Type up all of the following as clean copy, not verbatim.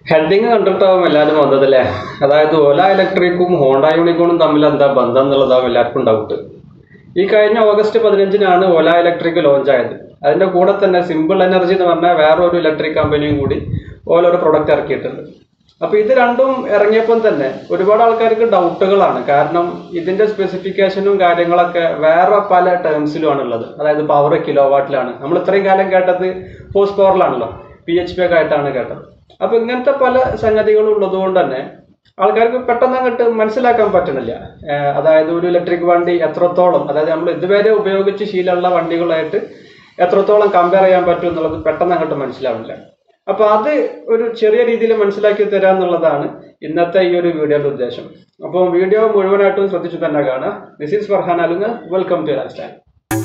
Heading കണ്ടിട്ടാവും എല്ലാവരും വന്നതല്ലേ. അതായത് ഓല ഇലക്ട്രിക്കും ഹോണ്ട യൂണിക്കോണും തമ്മിൽ എന്താ ബന്ധം എന്നുള്ളതാവും എല്ലാവർക്കും ഡൗട്ട്. ഈ കഴിഞ്ഞ ഓഗസ്റ്റ് 15-നാണ് ഓല ഇലക്ട്രിക് ലോഞ്ച് ആയത്. അതിന്റെ കൂടെ തന്നെ സിമ്പിൾ എനർജി എന്ന് പറഞ്ഞാൽ വേറൊരു ഇലക്ട്രിക് കമ്പനിയും കൂടി ഓല ഒരു പ്രൊഡക്റ്റ് ഇറക്കിയിട്ടുണ്ട്. അപ്പൊ ഇത് രണ്ടും ഇറങ്ങിയപ്പോൾ തന്നെ ഒരുപാട് ആൾക്കാർക്ക് ഡൗട്ടുകളാണ്. കാരണം ഇതിന്റെ സ്പെസിഫിക്കേഷനും കാര്യങ്ങളൊക്കെ വേറെ പല ടേംസിലുമാണ് ഉള്ളത്. അതായത് പവർ കിലോ വാട്ടിലാണ്. നമ്മൾ ഇത്രയും കാലം കേട്ടത് ഹോഴ്സ് പവറിലാണല്ലോ, PHP ഒക്കെ ആയിട്ടാണ് കേട്ടത്. അപ്പൊ ഇങ്ങനത്തെ പല സംഗതികളും ഉള്ളത് കൊണ്ട് തന്നെ ആൾക്കാർക്ക് പെട്ടെന്ന് അങ്ങോട്ട് മനസ്സിലാക്കാൻ പറ്റണില്ല. അതായത് ഒരു ഇലക്ട്രിക് വണ്ടി എത്രത്തോളം, അതായത് നമ്മൾ ഇതുവരെ ഉപയോഗിച്ച് ശീലമുള്ള വണ്ടികളായിട്ട് എത്രത്തോളം കമ്പയർ ചെയ്യാൻ പറ്റും എന്നുള്ളത് പെട്ടെന്ന് അങ്ങോട്ട് മനസ്സിലാവില്ല. അപ്പൊ അത് ഒരു ചെറിയ രീതിയിൽ മനസ്സിലാക്കി തരാന്നുള്ളതാണ് ഇന്നത്തെ ഈ ഒരു വീഡിയോയുടെ ഉദ്ദേശം. അപ്പോൾ വീഡിയോ മുഴുവനായിട്ടും ശ്രദ്ധിച്ചു തന്നെ കാണുക. ദിസ് ഈസ് ഫർഹാൻ അലുങ്ങ്. Welcome to lifestyle.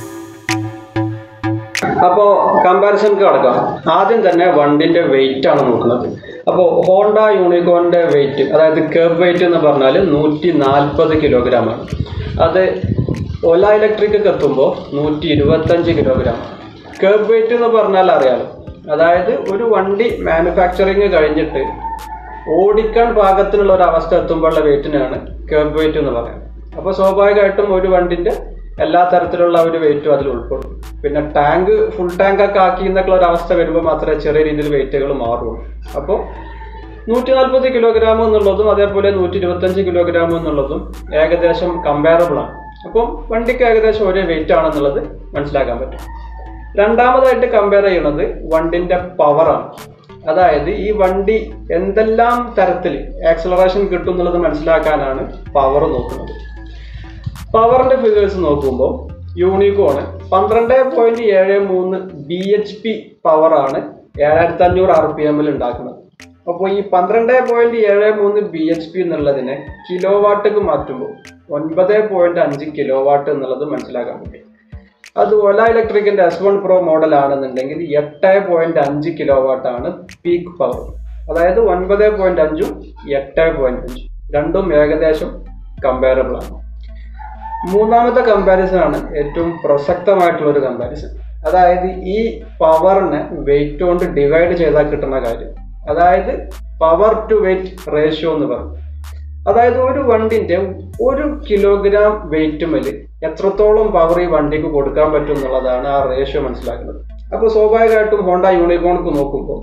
അപ്പോൾ കമ്പാരിസൺക്ക് കടക്കാം. ആദ്യം തന്നെ വണ്ടിന്റെ വെയിറ്റ് ആണ് നോക്കുന്നത്. അപ്പോൾ ഹോണ്ട യൂണിക്കോണിന്റെ വെയിറ്റ്, അതായത് കേർബ് വെയിറ്റ് എന്ന് പറഞ്ഞാൽ 140 കിലോഗ്രാമാണ്. അത് ഓല ഇലക്ട്രിക്ക് എത്തുമ്പോൾ 125 കിലോഗ്രാമാണ്. കേർബ് വെയിറ്റ് എന്ന് പറഞ്ഞാൽ അറിയാലോ, അതായത് ഒരു വണ്ടി മാനുഫാക്ചറിങ് കഴിഞ്ഞിട്ട് ഓടിക്കാൻ പാകത്തിനുള്ള ഒരു അവസ്ഥ എത്തുമ്പോഴുള്ള വെയിറ്റിനാണ് കേർബ് വെയിറ്റ് എന്ന് പറയുന്നത്. അപ്പോൾ സ്വാഭാവികമായിട്ടും ഒരു വണ്ടിന്റെ എല്ലാ തരത്തിലുള്ള ഒരു വെയിറ്റും അതിൽ ഉൾപ്പെടും. പിന്നെ ടാങ്ക് ഫുൾ ടാങ്ക് ഒക്കെ ആക്കി എന്നൊക്കെ ഒരു അവസ്ഥ വരുമ്പോൾ മാത്രമേ ചെറിയ രീതിയിൽ വെയിറ്റുകൾ മാറുള്ളൂ. അപ്പോൾ 140 കിലോഗ്രാം എന്നുള്ളതും അതേപോലെ 125 കിലോഗ്രാം എന്നുള്ളതും ഏകദേശം കമ്പയറബിൾ ആണ്. അപ്പം വണ്ടിക്ക് ഏകദേശം ഒരേ വെയിറ്റ് ആണെന്നുള്ളത് മനസ്സിലാക്കാൻ പറ്റും. രണ്ടാമതായിട്ട് കമ്പയർ ചെയ്യുന്നത് വണ്ടിന്റെ പവറാണ്. അതായത് ഈ വണ്ടി എന്തെല്ലാം തരത്തിൽ ആക്സലറേഷൻ കിട്ടും എന്നുള്ളത് മനസ്സിലാക്കാനാണ് പവർ നോക്കുന്നത്. പവറിന്റെ ഫിഗേഴ്സ് നോക്കുമ്പോൾ യൂണിക്കോണ് 12.73 BHP പവറാണ് 7500 RPM ഉണ്ടാക്കുന്നത്. അപ്പോൾ ഈ 12.73 BHP എന്നുള്ളതിനെ കിലോ വാട്ടിക്ക് മാറ്റുമ്പോൾ 9.5 കിലോ വാട്ട് എന്നുള്ളത് മനസ്സിലാക്കാൻ പറ്റും. അത് ഓല ഇലക്ട്രിക്കിന്റെ S1 Pro മോഡൽ ആണെന്നുണ്ടെങ്കിൽ 8.5 കിലോ വാട്ടാണ് പീക്ക് പവർ. അതായത് 9.5ഉം 8.5 രണ്ടും ഏകദേശം കമ്പയറബിൾ ആണ്. മൂന്നാമത്തെ കമ്പാരിസൺ ആണ് ഏറ്റവും പ്രസക്തമായിട്ടുള്ള ഒരു കമ്പാരിസൺ. അതായത് ഈ പവറിനെ വെയിറ്റ് കൊണ്ട് ഡിവൈഡ് ചെയ്താൽ കിട്ടുന്ന കാര്യം, അതായത് പവർ ടു വെയിറ്റ് റേഷ്യോ എന്ന് പറയും. അതായത് ഒരു വണ്ടിന്റെ 1 കിലോഗ്രാം വെയിറ്റ് മേൽ എത്രത്തോളം പവർ ഈ വണ്ടിക്ക് കൊടുക്കാൻ പറ്റും എന്നുള്ളതാണ് ആ റേഷ്യോ മനസ്സിലാക്കുന്നത്. അപ്പോൾ സ്വാഭാവികമായിട്ടും ഹോണ്ട യൂണിക്കോണിക്ക് നോക്കുമ്പോൾ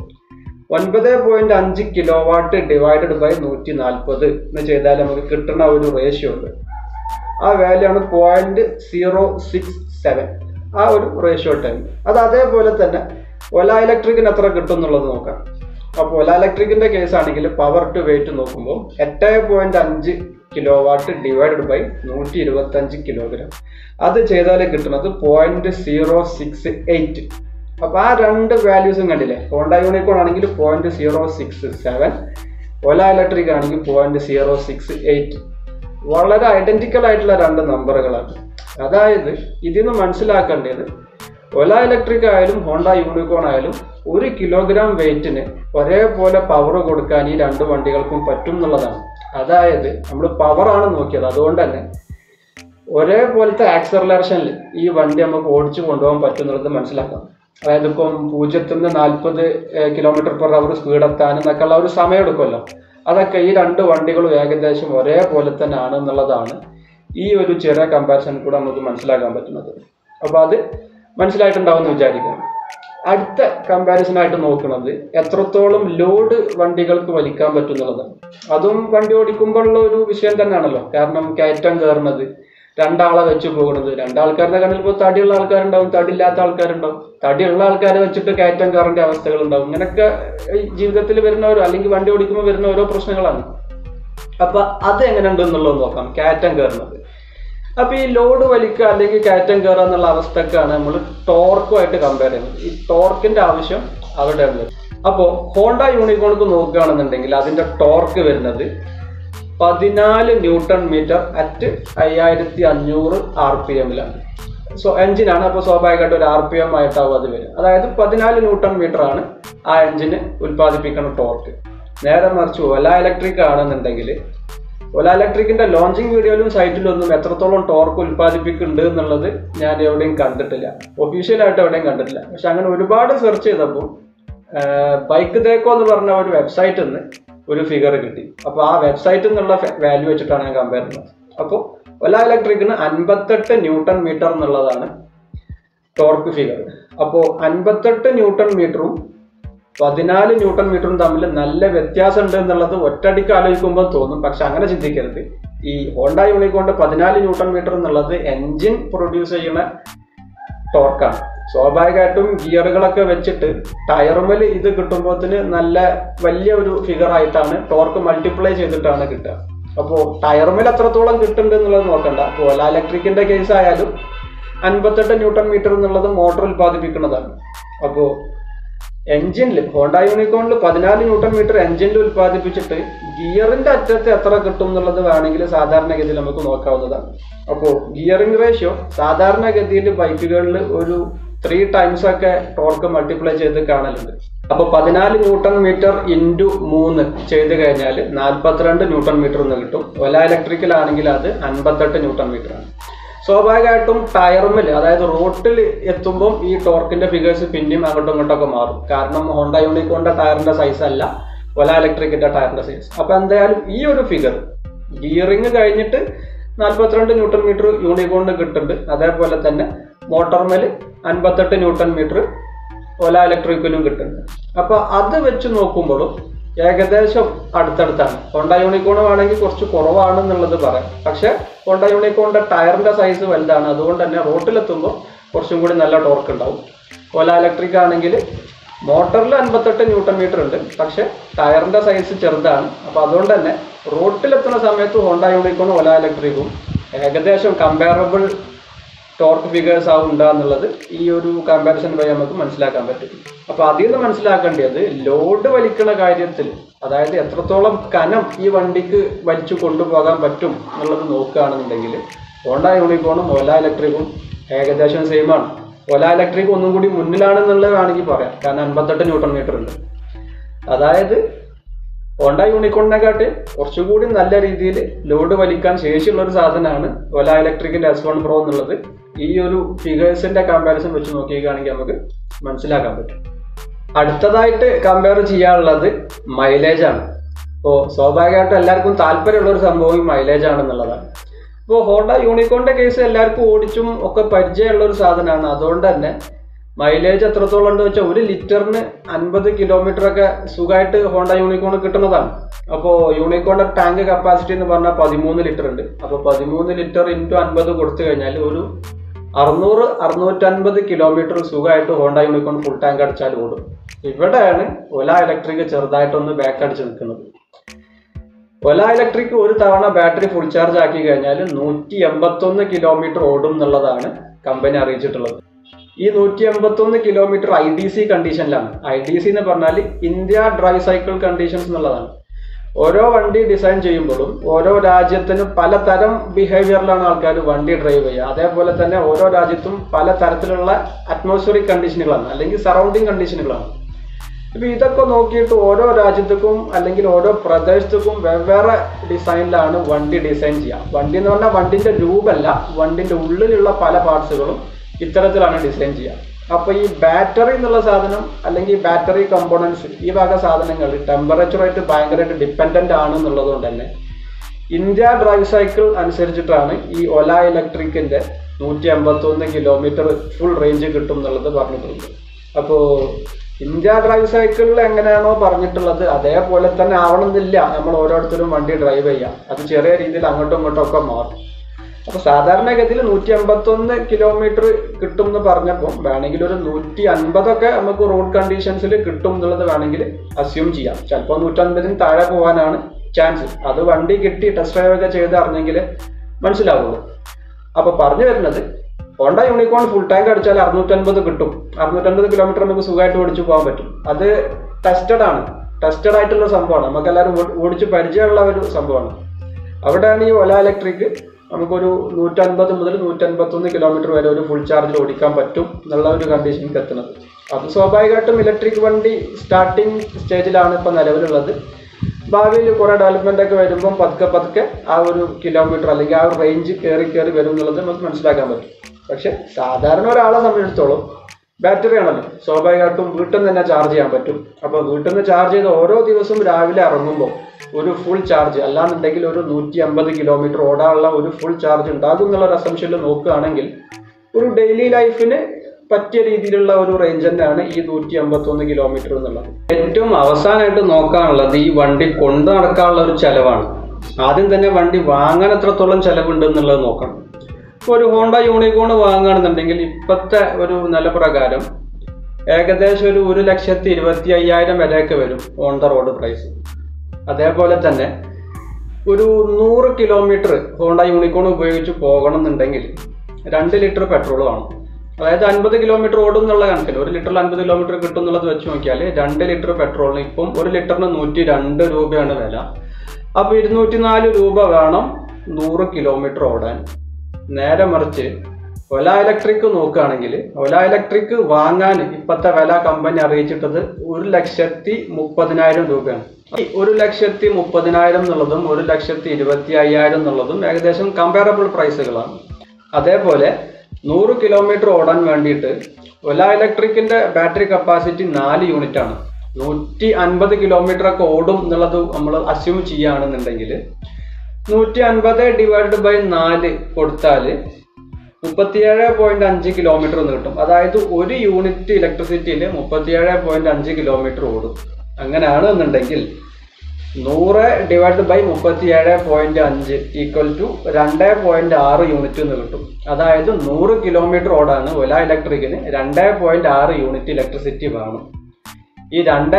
9.5 കിലോ വാട്ട് ഡിവൈഡഡ് ബൈ 140 എന്ന് ചെയ്താൽ നമുക്ക് കിട്ടുന്ന ഒരു റേഷ്യോ ഉണ്ട്. ആ വാല്യൂ ആണ് 0.067. ആ ഒരു റേഷ്യോ ടൈം. അത് അതേപോലെ തന്നെ ഓല ഇലക്ട്രിക്കിന് എത്ര കിട്ടും എന്നുള്ളത് നോക്കാം. അപ്പോൾ ഓല ഇലക്ട്രിക്കിന്റെ കേസ് ആണെങ്കിൽ പവർ ടു വെയിറ്റ് നോക്കുമ്പോൾ 8.5 kilowatt divided by 125 kilogram. അത് ചെയ്താൽ കിട്ടുന്നത് 0.068. അപ്പൊ ആ രണ്ട് വാല്യൂസും കണ്ടില്ലേ. ഹോണ്ട യൂണിക്കോൺ ആണെങ്കിൽ 0.067, ഓല ഇലക്ട്രിക് ആണെങ്കിൽ 0.068. വളരെ ഐഡന്റിക്കൽ ആയിട്ടുള്ള രണ്ട് നമ്പറുകളാണ്. അതായത് ഇതിന്ന് മനസ്സിലാക്കേണ്ടത് ഓല ഇലക്ട്രിക് ആയാലും ഹോണ്ട യൂണിക്കോൺ ആയാലും 1 കിലോഗ്രാം വെയിറ്റിന് ഒരേപോലെ പവർ കൊടുക്കാൻ ഈ രണ്ട് വണ്ടികൾക്കും പറ്റും എന്നുള്ളതാണ്. അതായത് നമ്മൾ പവറാണ് നോക്കിയത്, അതുകൊണ്ട് തന്നെ ഒരേപോലത്തെ ആക്സലറേഷനിൽ ഈ വണ്ടി നമുക്ക് ഓടിച്ചു കൊണ്ടുപോകാൻ പറ്റും എന്നുള്ളത് മനസ്സിലാക്കാം. അതായത് ഇപ്പം 0 നിന്ന് 40 km/h സ്പീഡ് എത്താനെന്നൊക്കെ ഉള്ള ഒരു സമയം എടുക്കുമല്ലോ. അതൊക്കെ ഈ രണ്ട് വണ്ടികളും ഏകദേശം ഒരേപോലെ തന്നെ ആണ് എന്നുള്ളതാണ് ഈ ഒരു ചെറിയ കമ്പാരിസൺ കൂടെ നമുക്ക് മനസ്സിലാക്കാൻ പറ്റുന്നത്. അപ്പൊ അത് മനസ്സിലായിട്ടുണ്ടാവും എന്ന് വിചാരിക്കണം. അടുത്ത കമ്പാരിസൺ ആയിട്ട് നോക്കുന്നത് എത്രത്തോളം ലോഡ് വണ്ടികൾക്ക് വലിക്കാൻ പറ്റും എന്നുള്ളതാണ്. അതും വണ്ടി ഓടിക്കുമ്പോഴുള്ള ഒരു വിഷയം തന്നെയാണല്ലോ. കാരണം കയറ്റം കയറുന്നത്, രണ്ടാളെ വെച്ച് പോകുന്നത്, രണ്ടാൾക്കാരുടെ കണ്ണിൽ ഇപ്പോൾ തടിയുള്ള ആൾക്കാരുണ്ടാവും, തടിയില്ലാത്ത ആൾക്കാരുണ്ടാവും. തടിയുള്ള ആൾക്കാരെ വെച്ചിട്ട് കയറ്റം കയറേണ്ട അവസ്ഥകളുണ്ടാവും. ഇങ്ങനെയൊക്കെ ജീവിതത്തിൽ വരുന്ന ഓരോ, അല്ലെങ്കിൽ വണ്ടി ഓടിക്കുമ്പോൾ വരുന്ന ഓരോ പ്രശ്നങ്ങളാണ്. അപ്പൊ അത് എങ്ങനെയുണ്ട് എന്നുള്ളത് നോക്കാം. കയറ്റം കയറുന്നത്, അപ്പൊ ഈ ലോഡ് വലിക്കുക അല്ലെങ്കിൽ കയറ്റം കയറുക എന്നുള്ള അവസ്ഥക്കാണ് നമ്മൾ ടോർക്കുമായിട്ട് കമ്പയർ ചെയ്യുന്നത്. ഈ ടോർക്കിന്റെ ആവശ്യം അവിടെ ഉള്ളത്. അപ്പോൾ ഹോണ്ട യൂണിക്കോണിക്ക് നോക്കുകയാണെന്നുണ്ടെങ്കിൽ അതിന്റെ ടോർക്ക് വരുന്നത് 14 ന്യൂട്ടൺ മീറ്റർ അറ്റ് 5500 RPM-ലാണ്. എഞ്ചിനാണ്. അപ്പോൾ സ്വാഭാവികമായിട്ട് ഒരു RPM ആയിട്ടാവും അത് വരും. അതായത് 14 ന്യൂട്ടൺ മീറ്റർ ആണ് ആ എഞ്ചിന് ഉൽപ്പാദിപ്പിക്കുന്ന ടോർക്ക്. നേരെ മറിച്ച് ഓല ഇലക്ട്രിക് ആണെന്നുണ്ടെങ്കിൽ ഓല ഇലക്ട്രിക്കിന്റെ ലോഞ്ചിങ് വീഡിയോയിലും സൈറ്റിലൊന്നും എത്രത്തോളം ടോർക്ക് ഉൽപ്പാദിപ്പിക്കുന്നുണ്ട് എന്നുള്ളത് ഞാൻ എവിടെയും കണ്ടിട്ടില്ല, ഒഫീഷ്യലായിട്ട് എവിടെയും കണ്ടിട്ടില്ല. പക്ഷെ അങ്ങനെ ഒരുപാട് സെർച്ച് ചെയ്തപ്പോൾ ബൈക്ക് ദേക്കോ എന്ന് പറഞ്ഞ ഒരു വെബ്സൈറ്റിൽ നിന്ന് ഒരു ഫിഗർ കിട്ടി. അപ്പോൾ ആ വെബ്സൈറ്റിൽ നിന്നുള്ള വാല്യൂ വെച്ചിട്ടാണ് ഞാൻ കമ്പയർ ചെയ്യുന്നത്. അപ്പോൾ ഒല ഇലക്ട്രിക്കിന് 58 ന്യൂട്ടൺ മീറ്റർ എന്നുള്ളതാണ് ടോർക്ക് ഫിഗർ. അപ്പോൾ 58 ന്യൂട്ടൺ മീറ്ററും 14 ന്യൂട്ടൺ മീറ്ററും തമ്മിൽ നല്ല വ്യത്യാസം ഉണ്ട് എന്നുള്ളത് ഒറ്റയടിക്ക് ആലോചിക്കുമ്പോൾ തോന്നും. പക്ഷെ അങ്ങനെ ചിന്തിക്കരുത്. ഈ ഹോണ്ട യൂണിക്കോണിന്റെ 14 ന്യൂട്ടൺ മീറ്റർ എന്നുള്ളത് എൻജിൻ പ്രൊഡ്യൂസ് ചെയ്യുന്ന ടോർക്കാണ്. സ്വാഭാവികമായിട്ടും ഗിയറുകളൊക്കെ വെച്ചിട്ട് ടയറുമൽ ഇത് കിട്ടുമ്പോഴത്തിന് നല്ല വലിയ ഒരു ഫിഗർ ആയിട്ടാണ് ടോർക്ക് മൾട്ടിപ്ലൈ ചെയ്തിട്ടാണ് കിട്ടുക. അപ്പോൾ ടയറുമൽ എത്രത്തോളം കിട്ടുന്നുണ്ട് എന്നുള്ളത് നോക്കണ്ട. അപ്പോൾ ഒല ഇലക്ട്രിക്കിന്റെ കേസ് ആയാലും 58 ന്യൂട്ടൺ മീറ്റർ എന്നുള്ളത് മോട്ടോർ ഉൽപ്പാദിപ്പിക്കുന്നതാണ്. അപ്പോൾ എൻജിനിൽ ഹോണ്ട യൂണിക്കോണിൽ 14 ന്യൂട്ടൺ മീറ്റർ എൻജിനിൽ ഉൽപ്പാദിപ്പിച്ചിട്ട് ഗിയറിന്റെ അറ്റത്ത് എത്ര കിട്ടും എന്നുള്ളത് വേണമെങ്കിൽ സാധാരണഗതിയിൽ നമുക്ക് നോക്കാവുന്നതാണ്. അപ്പോൾ ഗിയറിംഗ് റേഷ്യോ സാധാരണഗതിയിൽ ബൈക്കുകളിൽ ഒരു 3 ടൈംസ് ഒക്കെ ടോർക്ക് മൾട്ടിപ്ലൈ ചെയ്ത് കാണലുണ്ട്. അപ്പോൾ 14 ന്യൂട്ടൺ മീറ്റർ ഇൻറ്റു 3 ചെയ്ത് കഴിഞ്ഞാൽ 42 ന്യൂട്ടൺ മീറ്റർ എന്ന് കിട്ടും. ഒല ഇലക്ട്രിക്കലാണെങ്കിൽ അത് 58 ന്യൂട്ടൺ മീറ്റർ ആണ്. സ്വാഭാവികമായിട്ടും ടയറുമിൽ അതായത് റോട്ടിൽ എത്തുമ്പോൾ ഈ ടോർക്കിന്റെ ഫിഗേഴ്സ് പിന്നെയും അങ്ങോട്ടും ഇങ്ങോട്ടൊക്കെ മാറും. കാരണം ഹോണ്ട യൂണിക്കോണിന്റെ ടയറിന്റെ സൈസ് അല്ല ഒല ഇലക്ട്രിക്കിന്റെ ടയറിന്റെ സൈസ്. അപ്പൊ എന്തായാലും ഈ ഒരു ഫിഗർ ഗിയറിങ് കഴിഞ്ഞിട്ട് 42 ന്യൂട്ടൺ മീറ്റർ യൂണിക്കോണിന് കിട്ടുന്നുണ്ട്. അതേപോലെ തന്നെ മോട്ടോർമേൽ 58 ന്യൂട്ടൺ മീറ്റർ ഒല ഇലക്ട്രിക്കിനും കിട്ടുന്നുണ്ട്. അപ്പൊ അത് വെച്ച് നോക്കുമ്പോഴും ഏകദേശം അടുത്തടുത്താണ്. ഹോണ്ട യൂണിക്കോൺ ആണെങ്കിൽ കുറച്ച് കുറവാണെന്നുള്ളത് പറയാം. പക്ഷെ ഹോണ്ട യൂണിക്കോണിന്റെ ടയറിന്റെ സൈസ് വലുതാണ്. അതുകൊണ്ട് തന്നെ റോട്ടിലെത്തുമ്പോൾ കുറച്ചും കൂടി നല്ല ടോർക്ക് ഉണ്ടാവും. ഒല ഇലക്ട്രിക് ആണെങ്കിൽ മോട്ടറിൽ 58 ന്യൂട്ടൺ മീറ്റർ ഉണ്ട്, പക്ഷെ ടയറിന്റെ സൈസ് ചെറുതാണ്. അപ്പൊ അതുകൊണ്ട് തന്നെ റോട്ടിലെത്തുന്ന സമയത്ത് ഹോണ്ട യൂണിക്കോണും ഒല ഇലക്ട്രിക്കും ഏകദേശം കമ്പയറബിൾ ടോർക്ക് ഫിഗേഴ്സ് ആവും ഉണ്ടാകുന്നുള്ളത് ഈ ഒരു കമ്പാരിസൺ വഴി നമുക്ക് മനസ്സിലാക്കാൻ പറ്റും. അപ്പൊ അതിൽ നിന്ന് മനസ്സിലാക്കേണ്ടത് ലോഡ് വലിക്കുന്ന കാര്യത്തിൽ, അതായത് എത്രത്തോളം കനം ഈ വണ്ടിക്ക് വലിച്ചു കൊണ്ടുപോകാൻ പറ്റും എന്നുള്ളത് നോക്കുകയാണെന്നുണ്ടെങ്കിൽ ഹോണ്ട യൂണിക്കോണും ഒല ഇലക്ട്രിക്കും ഏകദേശം സെയിം ആണ്. ഒല ഇലക്ട്രിക് ഒന്നും കൂടി മുന്നിലാണെന്നുള്ളത് വേണമെങ്കിൽ പറയാം. കാരണം 58 ന്യൂട്ടൺ മീറ്റർ ഉണ്ട്. അതായത് ഹോണ്ട യൂണിക്കോണിനെക്കാട്ടി കുറച്ചുകൂടി നല്ല രീതിയിൽ ലോഡ് വലിക്കാൻ ശേഷിയുള്ള ഒരു സാധനമാണ് ഒല ഇലക്ട്രിക്കിന്റെ S1 Pro എന്നുള്ളത്. ഈ ഒരു ഫിഗേഴ്സിന്റെ കമ്പാരിസൺ വെച്ച് നോക്കിയാണെങ്കിൽ നമുക്ക് മനസ്സിലാക്കാൻ പറ്റും. അടുത്തതായിട്ട് കമ്പയർ ചെയ്യാനുള്ളത് മൈലേജ് ആണ്. അപ്പോൾ സ്വാഭാവികമായിട്ടും എല്ലാവർക്കും താല്പര്യമുള്ള ഒരു സംഭവം ഈ മൈലേജ് ആണെന്നുള്ളതാണ്. ഇപ്പോൾ ഹോണ്ട യൂണിക്കോണിന്റെ കേസ് എല്ലാവർക്കും ഓടിച്ചും ഒക്കെ പരിചയമുള്ള ഒരു സാധനമാണ്. അതുകൊണ്ട് തന്നെ മൈലേജ് എത്രത്തോളം ഉണ്ട് വെച്ചാൽ 1 ലിറ്ററിന് 50 കിലോമീറ്റർ ഒക്കെ സുഖമായിട്ട് ഹോണ്ട യൂണിക്കോൺ കിട്ടുന്നതാണ്. അപ്പോൾ യൂണിക്കോണിന്റെ ടാങ്ക് കപ്പാസിറ്റി എന്ന് പറഞ്ഞാൽ 13 ലിറ്റർ ഉണ്ട്. അപ്പോൾ 13 ലിറ്റർ ഇൻറ്റു 50 കൊടുത്തു കഴിഞ്ഞാൽ ഒരു 600-650 കിലോമീറ്റർ സുഖമായിട്ട് ഹോണ്ട യൂണിക്കോൺ ഫുൾ ടാങ്ക് അടിച്ചാൽ ഓടും. ഇവിടെയാണ് ഒല ഇലക്ട്രിക് ചെറുതായിട്ടൊന്ന് ബാക്ക് അടിച്ച് നിൽക്കുന്നത്. ഒല ഇലക്ട്രിക് ഒരു തവണ ബാറ്ററി ഫുൾ ചാർജ് ആക്കി കഴിഞ്ഞാൽ 181 കിലോമീറ്റർ ഓടും എന്നുള്ളതാണ് കമ്പനി അറിയിച്ചിട്ടുള്ളത്. ഈ 181 കിലോമീറ്റർ IDC കണ്ടീഷനിലാണ്. IDC എന്ന് പറഞ്ഞാൽ ഇന്ത്യ ഡ്രൈവ് സൈക്കിൾ കണ്ടീഷൻസ് എന്നുള്ളതാണ്. ഓരോ വണ്ടി ഡിസൈൻ ചെയ്യുമ്പോഴും ഓരോ രാജ്യത്തിനും പലതരം ബിഹേവിയറിലാണ് ആൾക്കാർ വണ്ടി ഡ്രൈവ് ചെയ്യുക. അതേപോലെ തന്നെ ഓരോ രാജ്യത്തും പല തരത്തിലുള്ള അറ്റ്മോസ്ഫിയറിക് കണ്ടീഷനുകളാണ്, അല്ലെങ്കിൽ സറൗണ്ടിങ് കണ്ടീഷനുകളാണ്. ഇപ്പൊ ഇതൊക്കെ നോക്കിയിട്ട് ഓരോ രാജ്യത്തേക്കും അല്ലെങ്കിൽ ഓരോ പ്രദേശത്തേക്കും വെവ്വേറെ ഡിസൈനിലാണ് വണ്ടി ഡിസൈൻ ചെയ്യുക. വണ്ടി എന്ന് പറഞ്ഞാൽ വണ്ടിന്റെ രൂപമല്ല, വണ്ടിന്റെ ഉള്ളിലുള്ള പല പാർട്സുകളും ഇത്തരത്തിലാണ് ഡിസൈൻ ചെയ്യുക. അപ്പൊ ഈ ബാറ്ററി എന്നുള്ള സാധനം അല്ലെങ്കിൽ ബാറ്ററി കമ്പോണൻസ് ഈ വക സാധനങ്ങൾ ടെമ്പറേച്ചറായിട്ട് ഭയങ്കരമായിട്ട് ഡിപ്പെൻഡന്റ് ആണ് എന്നുള്ളത് കൊണ്ട് തന്നെ ഇന്ത്യ ഡ്രൈവ് സൈക്കിൾ അനുസരിച്ചിട്ടാണ് ഈ ഒല ഇലക്ട്രിക്കിന്റെ 181 കിലോമീറ്റർ ഫുൾ റേഞ്ച് കിട്ടും എന്നുള്ളത് പറഞ്ഞിട്ടുണ്ട്. അപ്പോൾ ഇന്ത്യ ഡ്രൈവ് സൈക്കിളിൽ എങ്ങനെയാണോ പറഞ്ഞിട്ടുള്ളത് അതേപോലെ തന്നെ ആവണമെന്നില്ല നമ്മൾ ഓരോരുത്തരും വണ്ടി ഡ്രൈവ് ചെയ്യാം. അത് ചെറിയ രീതിയിൽ അങ്ങോട്ടും ഇങ്ങോട്ടും ഒക്കെ മാറും. അപ്പൊ സാധാരണഗതിയിൽ 181 കിലോമീറ്റർ കിട്ടും എന്ന് പറഞ്ഞപ്പോൾ വേണമെങ്കിൽ ഒരു 150 നമുക്ക് റോഡ് കണ്ടീഷൻസിൽ കിട്ടും എന്നുള്ളത് വേണമെങ്കിൽ അസ്യൂം ചെയ്യാം. ചിലപ്പോൾ 150 താഴെ പോകാനാണ് ചാൻസ്. അത് വണ്ടി കിട്ടി ടെസ്റ്റ് ഡ്രൈവ് ഒക്കെ ചെയ്ത് അറിഞ്ഞെങ്കിൽ മനസ്സിലാവുള്ളൂ. അപ്പൊ പറഞ്ഞു വരുന്നത് ഹോണ്ട യൂണിക്കോൺ ഫുൾ ടാങ്ക് അടിച്ചാൽ 650 കിട്ടും. 650 കിലോമീറ്റർ നമുക്ക് സുഖമായിട്ട് ഓടിച്ചു പോകാൻ പറ്റും. അത് ടെസ്റ്റഡ് ആണ്, ടെസ്റ്റഡ് ആയിട്ടുള്ള സംഭവമാണ്. നമുക്ക് എല്ലാവരും ഓടിച്ച് പരിചയമുള്ള ഒരു സംഭവമാണ്. അവിടെയാണ് ഈ ഒല ഇലക്ട്രിക് നമുക്കൊരു 150 മുതൽ 151 കിലോമീറ്റർ വരെ ഒരു ഫുൾ ചാർജിൽ ഓടിക്കാൻ പറ്റും എന്നുള്ള ഒരു കണ്ടീഷനിലേക്ക് എത്തുന്നത്. അത് സ്വാഭാവികമായിട്ടും ഇലക്ട്രിക് വണ്ടി സ്റ്റാർട്ടിങ് സ്റ്റേജിലാണ് ഇപ്പം നിലവിലുള്ളത്. ഭാവിയിൽ കുറെ ഡെവലപ്മെന്റ് ഒക്കെ വരുമ്പം പതുക്കെ ആ ഒരു കിലോമീറ്റർ അല്ലെങ്കിൽ ആ ഒരു റേഞ്ച് കയറി വരും എന്നുള്ളത് നമുക്ക് മനസ്സിലാക്കാൻ പറ്റും. പക്ഷെ സാധാരണ ഒരാളെ സംബന്ധിച്ചിടത്തോളം ബാറ്ററി ആണല്ലോ, സ്വാഭാവികമായിട്ടും വീട്ടിൽ നിന്ന് തന്നെ ചാർജ് ചെയ്യാൻ പറ്റും. അപ്പോൾ വീട്ടിൽ നിന്ന് ചാർജ് ചെയ്ത് ഓരോ ദിവസവും രാവിലെ ഇറങ്ങുമ്പോൾ ഒരു ഫുൾ ചാർജ്, അല്ലാന്നുണ്ടെങ്കിൽ ഒരു 150 കിലോമീറ്റർ ഓടാനുള്ള ഒരു ഫുൾ ചാർജ് ഉണ്ടാകും എന്നുള്ള ഒരു അസംഷനിൽ നോക്കുകയാണെങ്കിൽ ഒരു ഡെയിലി ലൈഫിന് പറ്റിയ രീതിയിലുള്ള ഒരു റേഞ്ച് തന്നെയാണ് ഈ 151 കിലോമീറ്റർ എന്നുള്ളത്. ഏറ്റവും അവസാനമായിട്ട് നോക്കാനുള്ളത് ഈ വണ്ടി കൊണ്ടു നടക്കാനുള്ള ഒരു ചെലവാണ്. ആദ്യം തന്നെ വണ്ടി വാങ്ങാൻ എത്രത്തോളം ചെലവുണ്ട് എന്നുള്ളത് നോക്കണം. ഇപ്പോൾ ഒരു ഹോണ്ട യൂണിക്കോൺ വാങ്ങുകയാണെന്നുണ്ടെങ്കിൽ ഇപ്പോഴത്തെ ഒരു നില പ്രകാരം ഏകദേശം ഒരു 1,25,000 വരെയൊക്കെ വരും ഓൺ ദ റോഡ് പ്രൈസ്. അതേപോലെ തന്നെ ഒരു 100 കിലോമീറ്റർ ഹോണ്ട യൂണിക്കോൺ ഉപയോഗിച്ച് പോകണം എന്നുണ്ടെങ്കിൽ 2 ലിറ്റർ പെട്രോൾ വേണം. അതായത് 50 കിലോമീറ്റർ ഓടും എന്നുള്ള കണക്കിൽ 1 ലിറ്ററിൽ 50 കിലോമീറ്റർ കിട്ടും എന്നുള്ളത് വെച്ച് നോക്കിയാൽ 2 ലിറ്റർ പെട്രോളിന് ഇപ്പം 1 ലിറ്ററിന് 102 രൂപയാണ് വില. അപ്പോൾ 204 രൂപ വേണം 100 കിലോമീറ്റർ ഓടാൻ. നേരെ മറിച്ച് ഒല ഇലക്ട്രിക് നോക്കുകയാണെങ്കിൽ ഒല ഇലക്ട്രിക് വാങ്ങാൻ ഇപ്പോഴത്തെ വില കമ്പനി അറിയിച്ചിട്ടത് 1,30,000 രൂപയാണ്. ഈ 1,30,000 എന്നുള്ളതും 1,25,000 എന്നുള്ളതും ഏകദേശം കമ്പയറബിൾ പ്രൈസുകളാണ്. അതേപോലെ 100 കിലോമീറ്റർ ഓടാൻ വേണ്ടിയിട്ട് ഒല ഇലക്ട്രിക്കിന്റെ ബാറ്ററി കപ്പാസിറ്റി 4 യൂണിറ്റ് ആണ്. 150 കിലോമീറ്റർ ഒക്കെ ഓടും എന്നുള്ളത് നമ്മൾ അസ്യൂം ചെയ്യുകയാണെന്നുണ്ടെങ്കിൽ 150/4 കൊടുത്താൽ 37.5 കിലോമീറ്റർ എന്ന് കിട്ടും. അതായത് ഒരു യൂണിറ്റ് ഇലക്ട്രിസിറ്റിയിൽ 37.5 കിലോമീറ്റർ ഓടും. അങ്ങനെയാണ് എന്നുണ്ടെങ്കിൽ 100/37.5 ഈക്വൽ ടു 2.6 യൂണിറ്റ് എന്ന് കിട്ടും. അതായത് 100 കിലോമീറ്റർ ഓടാണ് ഒല ഇലക്ട്രിക്കിന് 2.6 യൂണിറ്റ് ഇലക്ട്രിസിറ്റി വേണം. ഈ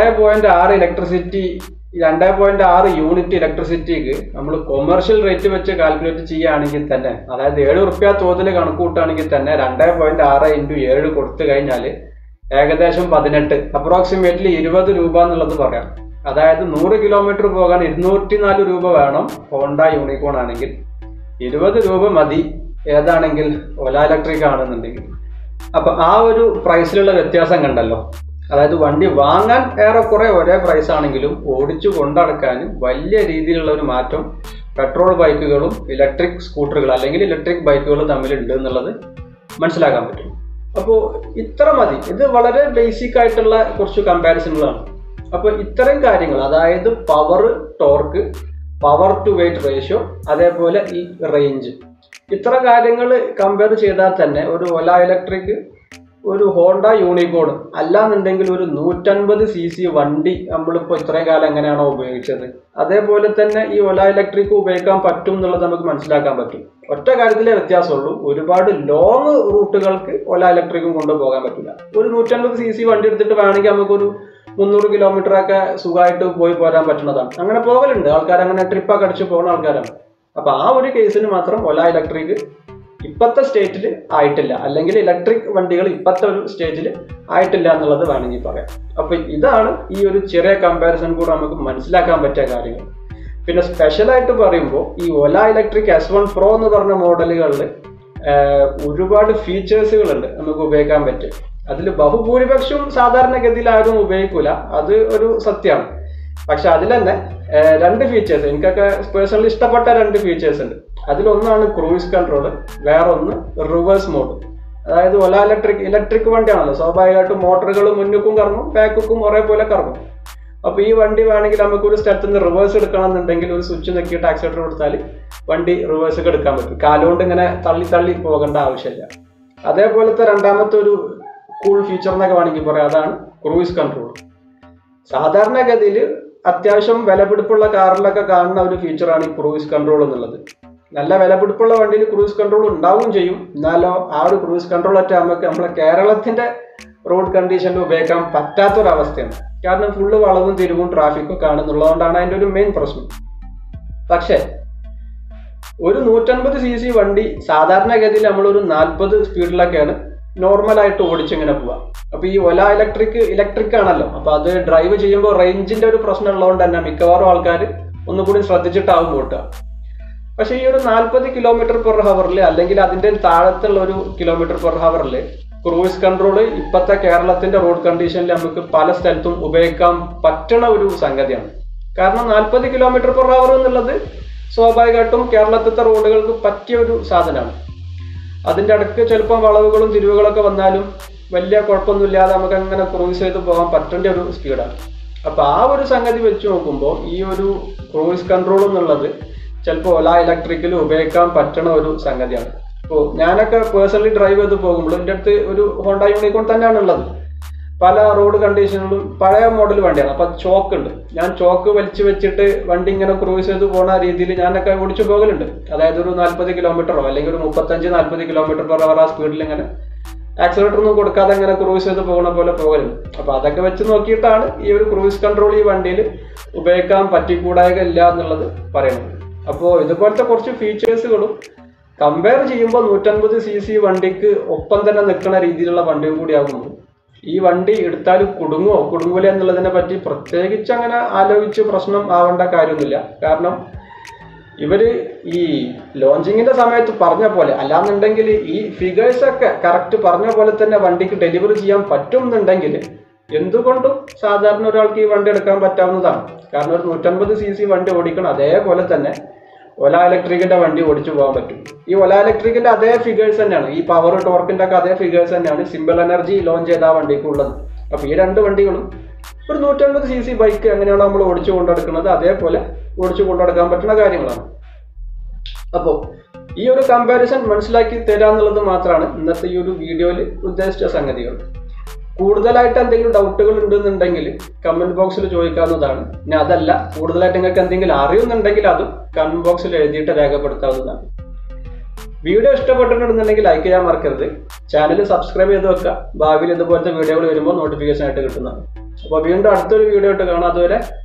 2.6 യൂണിറ്റ് ഇലക്ട്രിസിറ്റിക്ക് നമ്മൾ കൊമേഴ്ഷ്യൽ റേറ്റ് വെച്ച് കാൽക്കുലേറ്റ് ചെയ്യുകയാണെങ്കിൽ തന്നെ, അതായത് 7 റുപ്യ തോതിൽ കണക്ക് കൂട്ടുകയാണെങ്കിൽ തന്നെ 2.6 × 7 കൊടുത്തു കഴിഞ്ഞാൽ ഏകദേശം 18, അപ്രോക്സിമേറ്റ്ലി 20 രൂപ എന്നുള്ളത് പറയാം. അതായത് 100 കിലോമീറ്റർ പോകാൻ 204 രൂപ വേണം ഹോണ്ട യൂണിക്കോൺ ആണെങ്കിൽ. 20 രൂപ മതി ഏതാണെങ്കിൽ ഒല ഇലക്ട്രിക് ആണെന്നുണ്ടെങ്കിൽ. അപ്പൊ ആ ഒരു പ്രൈസിലുള്ള വ്യത്യാസം കണ്ടല്ലോ. അതായത് വണ്ടി വാങ്ങാൻ ഏറെക്കുറെ ഒരേ പ്രൈസ് ആണെങ്കിലും ഓടിച്ചു കൊണ്ടടക്കാനും വലിയ രീതിയിലുള്ള ഒരു മാറ്റം പെട്രോൾ ബൈക്കുകളും ഇലക്ട്രിക് സ്കൂട്ടറുകൾ അല്ലെങ്കിൽ ഇലക്ട്രിക് ബൈക്കുകൾ തമ്മിലുണ്ട് എന്നുള്ളത് മനസ്സിലാക്കാൻ പറ്റും. അപ്പോൾ ഇത്ര മതി. ഇത് വളരെ ബേസിക് ആയിട്ടുള്ള കുറച്ച് കമ്പാരിസണുകളാണ്. അപ്പോൾ ഇത്തരം കാര്യങ്ങൾ, അതായത് power, torque, power to weight ratio, അതേപോലെ ഈ റേഞ്ച്, ഇത്ര കാര്യങ്ങൾ കമ്പയർ ചെയ്താൽ തന്നെ ഒരു ഒല ഇലക്ട്രിക്, ഒരു ഹോണ്ട യൂണിക്കോൺ അല്ലാന്നുണ്ടെങ്കിൽ ഒരു 150 cc വണ്ടി നമ്മളിപ്പോൾ ഇത്രയും കാലം എങ്ങനെയാണോ ഉപയോഗിച്ചത് അതേപോലെ തന്നെ ഈ ഒല ഇലക്ട്രിക് ഉപയോഗിക്കാൻ പറ്റും എന്നുള്ളത് നമുക്ക് മനസ്സിലാക്കാൻ പറ്റും. ഒറ്റ കാര്യത്തിലേ വ്യത്യാസമുള്ളൂ, ഒരുപാട് ലോങ് റൂട്ടുകൾക്ക് ഒല ഇലക്ട്രിക്കും കൊണ്ടുപോകാൻ പറ്റില്ല. ഒരു 150 cc വണ്ടി എടുത്തിട്ട് വേണമെങ്കിൽ നമുക്കൊരു 300 കിലോമീറ്റർ ഒക്കെ സുഖമായിട്ട് പോയി പോരാൻ പറ്റുന്നതാണ്. അങ്ങനെ പോകലുണ്ട് ആൾക്കാർ, അങ്ങനെ ട്രിപ്പൊക്കെ അടിച്ച് പോകുന്ന ആൾക്കാരാണ്. അപ്പൊ ആ ഒരു കേസിന് മാത്രം ഒല ഇലക്ട്രിക് ഇപ്പോഴത്തെ സ്റ്റേറ്റിൽ ആയിട്ടില്ല, അല്ലെങ്കിൽ ഇലക്ട്രിക് വണ്ടികൾ ഇപ്പോഴത്തെ ഒരു സ്റ്റേജിൽ ആയിട്ടില്ല എന്നുള്ളത് വേണമെങ്കിൽ പറയാം. അപ്പൊ ഇതാണ് ഈ ഒരു ചെറിയ കമ്പാരിസൺ കൂടെ നമുക്ക് മനസ്സിലാക്കാൻ പറ്റിയ കാര്യങ്ങൾ. പിന്നെ സ്പെഷ്യലായിട്ട് പറയുമ്പോൾ ഈ ഒല ഇലക്ട്രിക് S1 Pro എന്ന് പറഞ്ഞ മോഡലുകളിൽ ഒരുപാട് ഫീച്ചേഴ്സുകളുണ്ട് നമുക്ക് ഉപയോഗിക്കാൻ പറ്റും. അതിൽ ബഹുഭൂരിപക്ഷവും സാധാരണഗതിയിൽ ആരും ഉപയോഗിക്കൂല, അത് ഒരു സത്യമാണ്. പക്ഷെ അതിൽ തന്നെ 2 ഫീച്ചേഴ്സ് എനിക്കൊക്കെ പേഴ്സണലി ഇഷ്ടപ്പെട്ട 2 ഫീച്ചേഴ്സ് ഉണ്ട്. അതിലൊന്നാണ് ക്രൂയിസ് കൺട്രോൾ, വേറൊന്ന് റിവേഴ്സ് മോഡ്. അതായത് ഒല ഇലക്ട്രിക് വണ്ടിയാണല്ലോ, സ്വാഭാവികമായിട്ടും മോട്ടറുകൾ മുന്നിക്കും കറങ്ങും ബാക്കും ഒരേപോലെ കറങ്ങും. അപ്പോൾ ഈ വണ്ടി വേണമെങ്കിൽ നമുക്കൊരു സ്ഥലത്ത് നിന്ന് റിവേഴ്സ് എടുക്കണം എന്നുണ്ടെങ്കിൽ ഒരു സ്വിച്ച് നെക്കിയിട്ട് ആക്സിലേറ്റർ കൊടുത്താൽ വണ്ടി റിവേഴ്സൊക്കെ എടുക്കാൻ പറ്റും. കാലുകൊണ്ട് ഇങ്ങനെ തള്ളി പോകേണ്ട ആവശ്യമില്ല. അതേപോലത്തെ രണ്ടാമത്തെ ഒരു കൂൾ ഫീച്ചർ എന്നൊക്കെ വേണമെങ്കിൽ പറയാം, അതാണ് ക്രൂയിസ് കൺട്രോൾ. സാധാരണഗതിയിൽ അത്യാവശ്യം വിലപിടിപ്പുള്ള കാറിലൊക്കെ കാണുന്ന ഒരു ഫീച്ചറാണ് ഈ ക്രൂയിസ് കൺട്രോൾ എന്നുള്ളത്. നല്ല വിലപിടിപ്പുള്ള വണ്ടിയിൽ ക്രൂയിസ് കൺട്രോൾ ഉണ്ടാവും ചെയ്യും, എന്നാലോ ആ ഒരു ക്രൂയിസ് കൺട്രോൾ ഒക്കെ നമുക്ക് നമ്മളെ കേരളത്തിന്റെ റോഡ് കണ്ടീഷനിൽ ഉപയോഗിക്കാൻ പറ്റാത്തൊരവസ്ഥയാണ്. കാരണം ഫുള്ള് വളവും തിരിവും ട്രാഫിക്കും കാണുന്നുള്ളതുകൊണ്ടാണ് അതിൻ്റെ ഒരു മെയിൻ പ്രശ്നം. പക്ഷേ ഒരു 150 cc വണ്ടി സാധാരണഗതിയിൽ നമ്മളൊരു 40 സ്പീഡിലൊക്കെയാണ് നോർമലായിട്ട് ഓടിച്ചിങ്ങനെ പോവാം. അപ്പൊ ഈ ഒല ഇലക്ട്രിക് ആണല്ലോ, അപ്പൊ അത് ഡ്രൈവ് ചെയ്യുമ്പോൾ റേഞ്ചിന്റെ ഒരു പ്രശ്നം ഉള്ളതുകൊണ്ട് തന്നെ മിക്കവാറും ആൾക്കാർ ഒന്നുകൂടി ശ്രദ്ധിച്ചിട്ടാവും ഓട്ടുക. പക്ഷെ ഈ ഒരു 40 km/h അല്ലെങ്കിൽ അതിന്റെ താഴത്തുള്ള ഒരു km/h ക്രൂയിസ് കൺട്രോൾ ഇപ്പോഴത്തെ കേരളത്തിന്റെ റോഡ് കണ്ടീഷനിൽ നമുക്ക് പല സ്ഥലത്തും ഉപയോഗിക്കാൻ പറ്റുന്ന ഒരു സംഗതിയാണ്. കാരണം 40 km/h എന്നുള്ളത് സ്വാഭാവികമായിട്ടും കേരളത്തിലത്തെ റോഡുകൾക്ക് പറ്റിയ ഒരു സാധനമാണ്. അതിൻ്റെ ഇടയ്ക്ക് ചിലപ്പോൾ വളവുകളും തിരിവുകളൊക്കെ വന്നാലും വലിയ കുഴപ്പമൊന്നുമില്ലാതെ നമുക്ക് അങ്ങനെ ക്രൂസ് ചെയ്ത് പോകാൻ പറ്റേണ്ട ഒരു സ്പീഡാണ്. അപ്പോൾ ആ ഒരു സംഗതി വെച്ച് നോക്കുമ്പോൾ ഈ ഒരു ക്രൂസ് കൺട്രോൾ എന്നുള്ളത് ചിലപ്പോൾ ഓല ഇലക്ട്രിക്കിൽ ഉപയോഗിക്കാൻ പറ്റണ ഒരു സംഗതിയാണ്. ഇപ്പോൾ ഞാനൊക്കെ പേഴ്സണലി ഡ്രൈവ് ചെയ്ത് പോകുമ്പോൾ എൻ്റെ അടുത്ത് ഒരു ഹോണ്ട യൂണിക്കോൺ തന്നെയാണ് ഉള്ളത്. പല റോഡ് കണ്ടീഷനിലും പഴയ മോഡൽ വണ്ടിയാണ്. അപ്പം ചോക്ക് ഉണ്ട്. ഞാൻ ചോക്ക് വലിച്ചു വെച്ചിട്ട് വണ്ടി ഇങ്ങനെ ക്രൂസ് ചെയ്ത് പോകുന്ന രീതിയിൽ ഞാനൊക്കെ ഓടിച്ചു പോകലുണ്ട്. അതായത് ഒരു 40 കിലോമീറ്ററോ അല്ലെങ്കിൽ ഒരു 35-40 കിലോമീറ്റർ/അവർ ആ സ്പീഡിൽ ഇങ്ങനെ ആക്സിലേറ്റർ ഒന്നും കൊടുക്കാതെ ഇങ്ങനെ ക്രൂസ് ചെയ്ത് പോകുന്ന പോലെ പോകലുണ്ട്. അപ്പോൾ അതൊക്കെ വെച്ച് നോക്കിയിട്ടാണ് ഈ ഒരു ക്രൂസ് കൺട്രോൾ ഈ വണ്ടിയിൽ ഉപയോഗിക്കാൻ പറ്റിക്കൂടായില്ല എന്നുള്ളത് പറയുന്നത്. അപ്പോൾ ഇതുപോലത്തെ കുറച്ച് ഫീച്ചേഴ്സുകളും കമ്പയർ ചെയ്യുമ്പോൾ 150 cc വണ്ടിക്ക് ഒപ്പം തന്നെ നിൽക്കുന്ന രീതിയിലുള്ള വണ്ടിയും കൂടി ആകുമ്പോൾ ഈ വണ്ടി എടുത്താൽ കുടുങ്ങൂല എന്നുള്ളതിനെ പറ്റി പ്രത്യേകിച്ച് അങ്ങനെ ആലോചിച്ച് പ്രശ്നം ആവേണ്ട കാര്യമൊന്നുമില്ല. കാരണം ഇവര് ഈ ലോഞ്ചിങ്ങിന്റെ സമയത്ത് പറഞ്ഞ പോലെ, അല്ലാന്നുണ്ടെങ്കിൽ ഈ ഫിഗേഴ്സൊക്കെ കറക്റ്റ് പറഞ്ഞ പോലെ തന്നെ വണ്ടിക്ക് ഡെലിവറി ചെയ്യാൻ പറ്റുമെന്നുണ്ടെങ്കിൽ എന്തുകൊണ്ടും സാധാരണ ഒരാൾക്ക് ഈ വണ്ടി എടുക്കാൻ പറ്റാവുന്നതാണ്. കാരണം ഒരു 150 cc വണ്ടി ഓടിക്കണം അതേപോലെ തന്നെ ഒല ഇലക്ട്രിക്കിന്റെ വണ്ടി ഓടിച്ചു പോകാൻ പറ്റും. ഈ ഒല ഇലക്ട്രിക്കിന്റെ അതേ ഫിഗേഴ്സ് തന്നെയാണ്, ഈ പവർ ടോർക്കിന്റെ ഒക്കെ അതേ ഫിഗേഴ്സ് തന്നെയാണ് സിമ്പിൾ എനർജി ലോഞ്ച് ചെയ്ത ആ വണ്ടിക്ക് ഉള്ളത്. അപ്പോൾ ഈ രണ്ട് വണ്ടികളും ഒരു 150 cc ബൈക്ക് എങ്ങനെയാണ് നമ്മൾ ഓടിച്ചു കൊണ്ടെടുക്കുന്നത് അതേപോലെ ഓടിച്ചു കൊണ്ടെടുക്കാൻ പറ്റുന്ന കാര്യങ്ങളാണ്. അപ്പോൾ ഈ ഒരു കമ്പാരിസൺ മനസ്സിലാക്കി തരാന്നുള്ളത് മാത്രമാണ് ഇന്നത്തെ ഈ ഒരു വീഡിയോയിൽ ഉദ്ദേശിച്ച സംഗതികൾ. കൂടുതലായിട്ട് എന്തെങ്കിലും ഡൗട്ടുകൾ ഉണ്ടെന്നുണ്ടെങ്കിൽ കമന്റ് ബോക്സിൽ ചോദിക്കാവുന്നതാണ്. ഇനി അതല്ല, കൂടുതലായിട്ട് നിങ്ങൾക്ക് എന്തെങ്കിലും അറിയുന്നുണ്ടെങ്കിൽ അതും കമന്റ് ബോക്സിൽ എഴുതിയിട്ട് രേഖപ്പെടുത്താവുന്നതാണ്. വീഡിയോ ഇഷ്ടപ്പെട്ടിട്ടുണ്ടെന്നുണ്ടെങ്കിൽ ലൈക്ക് ചെയ്യാൻ മറക്കരുത്. ചാനൽ സബ്സ്ക്രൈബ് ചെയ്ത് വെക്കുക. ഭാവിയിൽ ഇതുപോലത്തെ വീഡിയോകൾ വരുമ്പോൾ നോട്ടിഫിക്കേഷൻ ആയിട്ട് കിട്ടുന്നതാണ്. അപ്പോൾ വീണ്ടും അടുത്തൊരു വീഡിയോ ആയിട്ട് കാണാം. അതുവരെ